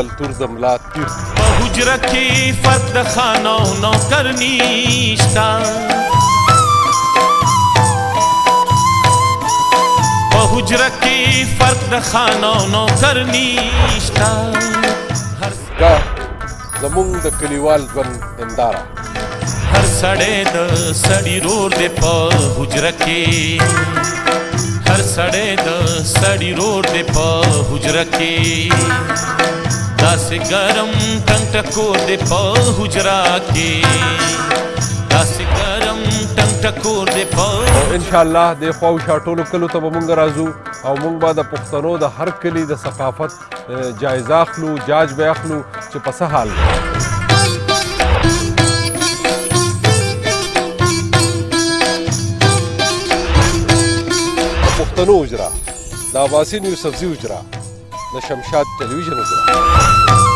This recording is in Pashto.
کلتور د ملا تیر په حجره کې فرق د خانو نوکر نیشتا په حجره کې فرق د خانو نوکر نیشتا دا زمونږ د کلیوال ژوند هنداره هر سړی د سړي رور دی په حجره کې هر سړی د سړي رور دی په حجره کې داسې ګرم ټنګ ټکور دی په حجره کې داسې ګرم ټنګ ټکور دی په او انشاءالله د خوا او شا ټولو کلو ته به مونږ راځو او مونږ به د پښتنو د هر کلي د ثقافت جایزه اخلو جاج به اخلو چې په څه حال دی پښتنو اجرا د عباسین یوسفزي اجرا د شمشاد ټلویزیون اجرا